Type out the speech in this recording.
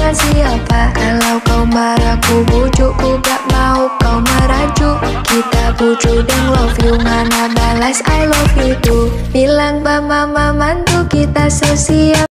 dengan siapa? Kalau kau marah ku bujuk, ku gak mau kau merajuk. Kita bujuk dan love you, mana balas I love you too. Bilang ba mama mantu kita sosial.